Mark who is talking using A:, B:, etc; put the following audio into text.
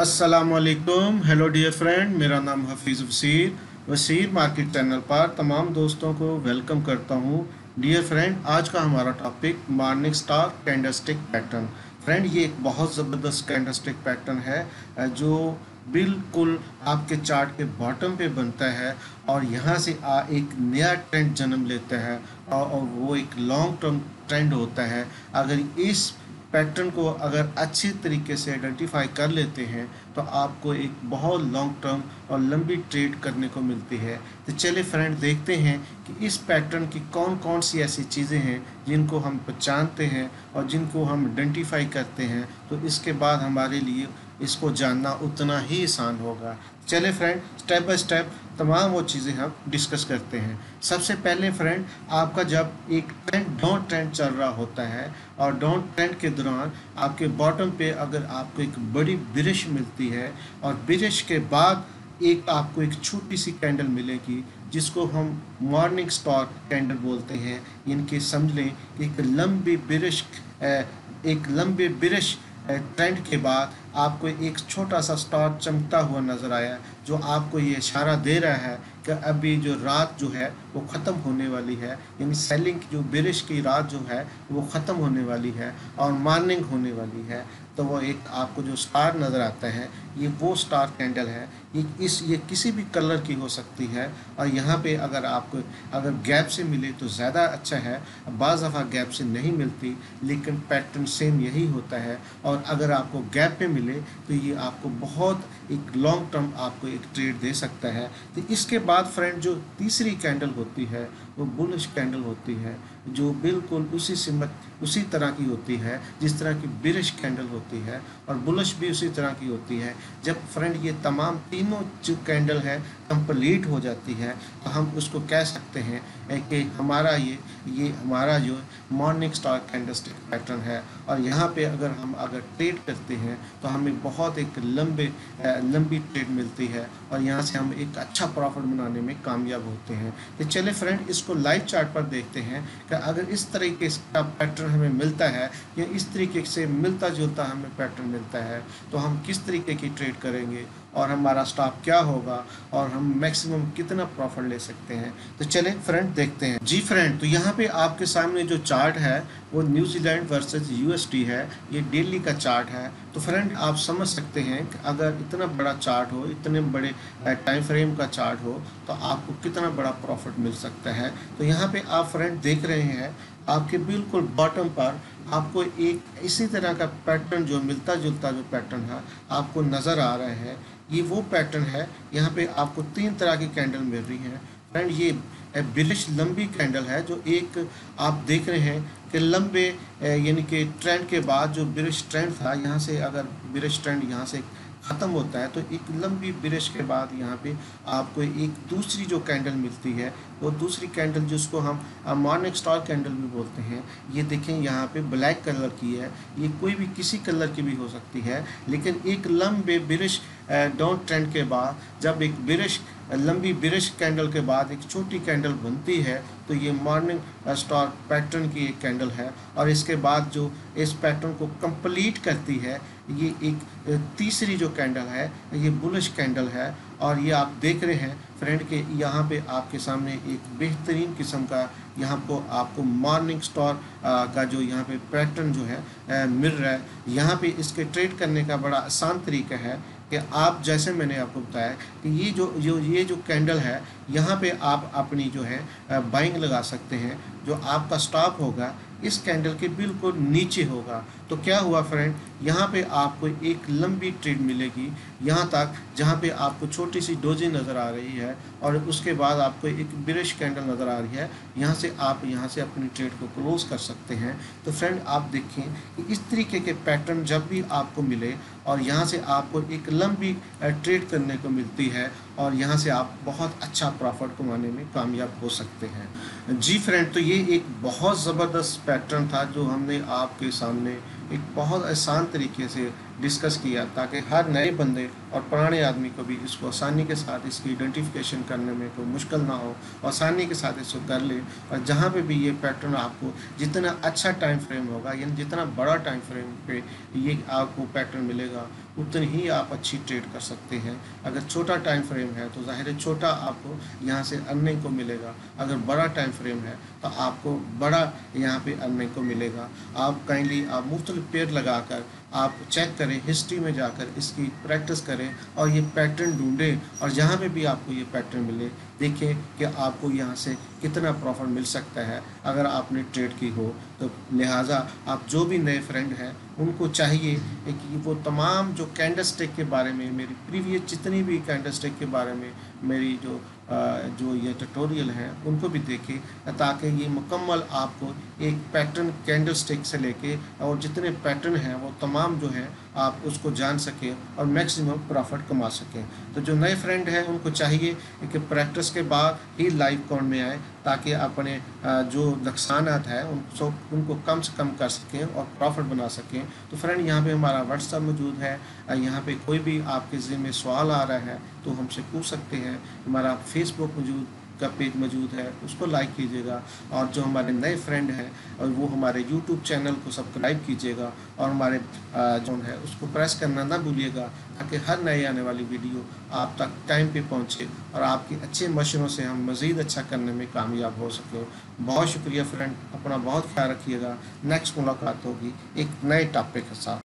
A: अस्सलामुअलैकुम। Hello dear friend, मेरा नाम हफीज़ वसीर मार्केट चैनल पर तमाम दोस्तों को वेलकम करता हूँ। डियर फ्रेंड, आज का हमारा topic morning star candlestick pattern. Friend, ये एक बहुत ज़बरदस्त कैंडलस्टिक पैटर्न है जो बिल्कुल आपके चार्ट के बॉटम पे बनता है और यहाँ से एक नया ट्रेंड जन्म लेता है और वो एक लॉन्ग टर्म ट्रेंड होता है। अगर इस पैटर्न को अगर अच्छे तरीके से आइडेंटिफाई कर लेते हैं तो आपको एक बहुत लॉन्ग टर्म और लंबी ट्रेड करने को मिलती है। तो चलिए फ्रेंड, देखते हैं कि इस पैटर्न की कौन कौन सी ऐसी चीज़ें हैं जिनको हम पहचानते हैं और जिनको हम आइडेंटिफाई करते हैं, तो इसके बाद हमारे लिए इसको जानना उतना ही आसान होगा। चले फ्रेंड, स्टेप बाय स्टेप तमाम वो चीज़ें हम डिस्कस करते हैं। सबसे पहले फ्रेंड, आपका जब एक डाउन ट्रेंड चल रहा होता है और डाउन ट्रेंड के दौरान आपके बॉटम पे अगर आपको एक बड़ी बिरिश मिलती है और बिरिश के बाद आपको एक छोटी सी कैंडल मिलेगी जिसको हम मॉर्निंग स्टार कैंडल बोलते हैं। इनके समझ लें कि एक लंबे बिरिश ट्रेंड के बाद आपको एक छोटा सा स्टार चमकता हुआ नज़र आया जो आपको ये इशारा दे रहा है कि अभी जो रात जो है वो ख़त्म होने वाली है, यानी सेलिंग की जो बिरिश की रात जो है वो ख़त्म होने वाली है और मॉर्निंग होने वाली है। तो वो एक आपको जो स्टार नज़र आता है ये वो स्टार कैंडल है। ये किसी भी कलर की हो सकती है और यहाँ पे अगर गैप से मिले तो ज़्यादा अच्छा है। बाज़ दफ़ा गैप से नहीं मिलती लेकिन पैटर्न सेम यही होता है, और अगर आपको गैप पे मिले तो ये आपको बहुत एक लॉन्ग टर्म आपको एक ट्रेड दे सकता है। तो इसके बाद फ्रेंड, जो तीसरी कैंडल होती है वो बुलिश कैंडल होती है, जो बिल्कुल उसी तरह की होती है जिस तरह की बिरिश कैंडल होती है, और बुलिश भी उसी तरह की होती है। जब फ्रेंड ये तमाम तीनों जो कैंडल है कंप्लीट हो जाती है तो हम उसको कह सकते हैं कि हमारा जो मॉर्निंग स्टार कैंडलस्टिक पैटर्न है। और यहाँ पे अगर ट्रेड करते हैं तो हमें बहुत एक लंबी ट्रेड मिलती है और यहाँ से हम एक अच्छा प्रॉफिट बनाने में कामयाब होते हैं। तो चले फ्रेंड, इसको लाइव चार्ट पर देखते हैं कि अगर इस तरीके का पैटर्न हमें मिलता है या इस तरीके से मिलता जुलता हमें पैटर्न मिलता है तो हम किस तरीके की ट्रेड करेंगे और हमारा स्टॉप क्या होगा और हम मैक्सिमम कितना प्रॉफिट ले सकते हैं। तो चलें फ्रेंड, देखते हैं। जी फ्रेंड, तो यहाँ पे आपके सामने जो चार्ट है वो न्यूजीलैंड वर्सेस यूएसडी है। ये डेली का चार्ट है। तो फ्रेंड, आप समझ सकते हैं कि अगर इतना बड़ा चार्ट हो, इतने बड़े टाइम फ्रेम का चार्ट हो, तो आपको कितना बड़ा प्रॉफिट मिल सकता है। तो यहाँ पे आप फ्रेंड देख रहे हैं आपके बिल्कुल बॉटम पर आपको एक इसी तरह का पैटर्न जो मिलता जुलता जो पैटर्न है आपको नज़र आ रहा है। ये वो पैटर्न है। यहाँ पे आपको तीन तरह की कैंडल मिल रही हैं फ्रेंड। ये बिरिश लंबी कैंडल है जो एक आप देख रहे हैं कि लंबे यानी कि ट्रेंड के बाद जो बिरिश ट्रेंड था, यहाँ से अगर बिरिश ट्रेंड यहाँ से ख़त्म होता है तो एक लंबी बिरिश के बाद यहाँ पे आपको एक दूसरी जो कैंडल मिलती है वो दूसरी कैंडल जिसको हम मॉर्निंग स्टार कैंडल भी बोलते हैं। ये देखें यहाँ पे ब्लैक कलर की है। ये कोई भी किसी कलर की भी हो सकती है, लेकिन एक लंबे बिरिश डाउन ट्रेंड के बाद जब एक लंबी बिरिश कैंडल के बाद एक छोटी कैंडल बनती है तो ये मॉर्निंग स्टार पैटर्न की एक कैंडल है। और इसके बाद जो इस पैटर्न को कंप्लीट करती है ये एक तीसरी जो कैंडल है ये बुलिश कैंडल है। और ये आप देख रहे हैं फ्रेंड के यहाँ पे आपके सामने एक बेहतरीन किस्म का यहाँ को आपको मॉर्निंग स्टार का जो यहाँ पे पैटर्न जो है मिल रहा है। यहाँ पे इसके ट्रेड करने का बड़ा आसान तरीका है कि आप जैसे मैंने आपको बताया कि ये जो कैंडल है यहाँ पे आप अपनी जो है बाइंग लगा सकते हैं। जो आपका स्टॉप होगा इस कैंडल के बिल्कुल नीचे होगा। तो क्या हुआ फ्रेंड, यहाँ पे आपको एक लंबी ट्रेड मिलेगी यहाँ तक जहाँ पे आपको छोटी सी डोजी नज़र आ रही है और उसके बाद आपको एक बिरिश कैंडल नज़र आ रही है। यहाँ से आप अपनी ट्रेड को क्लोज कर सकते हैं। तो फ्रेंड, आप देखें कि इस तरीके के पैटर्न जब भी आपको मिले और यहाँ से आपको एक लंबी ट्रेड करने को मिलती है और यहाँ से आप बहुत अच्छा प्रॉफिट कमाने में कामयाब हो सकते हैं। जी फ्रेंड, तो ये एक बहुत ज़बरदस्त पैटर्न था जो हमने आपके सामने एक बहुत आसान तरीके से डिस्कस किया ताकि हर नए बंदे और पुराने आदमी को भी इसको आसानी के साथ इसकी आइडेंटिफिकेशन करने में कोई मुश्किल ना हो, आसानी के साथ इसको कर ले। और जहाँ पे भी ये पैटर्न आपको जितना अच्छा टाइम फ्रेम होगा, यानी जितना बड़ा टाइम फ्रेम पे ये आपको पैटर्न मिलेगा, उतनी ही आप अच्छी ट्रेड कर सकते हैं। अगर छोटा टाइम फ्रेम है तो ज़ाहिर है छोटा आपको यहाँ से अर्निंग को मिलेगा, अगर बड़ा टाइम फ्रेम है तो आपको बड़ा यहाँ पे अर्निंग को मिलेगा। आप काइंडली आप मुख्तलिफ पेयर लगाकर आप चेक करें, हिस्ट्री में जाकर इसकी प्रैक्टिस करें और ये पैटर्न ढूंढें, और जहाँ पे भी आपको ये पैटर्न मिले देखें कि आपको यहाँ से कितना प्रॉफिट मिल सकता है अगर आपने ट्रेड की हो। तो लिहाजा आप जो भी नए फ्रेंड हैं उनको चाहिए कि वो तमाम जो कैंडलस्टिक के बारे में, मेरी प्रीवियस जितनी भी कैंडलस्टिक के बारे में मेरी जो ये ट्यूटोरियल हैं उनको भी देखें, ताकि ये मुकम्मल आपको एक पैटर्न कैंडलस्टिक से लेके और जितने पैटर्न हैं वो तमाम जो है आप उसको जान सकें और मैक्सिमम प्रॉफिट कमा सकें। तो जो नए फ्रेंड हैं उनको चाहिए कि प्रैक्टिस के बाद ही लाइव कॉल में आए, ताकि अपने जो नुकसानात हैं उनको कम से कम कर सकें और प्रॉफिट बना सकें। तो फ्रेंड यहाँ पे हमारा व्हाट्सएप मौजूद है, यहाँ पे कोई भी आपके ज़हन में सवाल आ रहा है तो हमसे पूछ सकते हैं। हमारा फेसबुक का पेज मौजूद है, उसको लाइक कीजिएगा, और जो हमारे नए फ्रेंड हैं और वो हमारे यूट्यूब चैनल को सब्सक्राइब कीजिएगा और हमारे जो है उसको प्रेस करना ना भूलिएगा, ताकि हर नई आने वाली वीडियो आप तक टाइम पे पहुंचे और आपके अच्छे मशवरों से हम मज़ीद अच्छा करने में कामयाब हो सकें। बहुत शुक्रिया फ्रेंड, अपना बहुत ख्याल रखिएगा। नेक्स्ट मुलाकात होगी एक नए टॉपिक के साथ।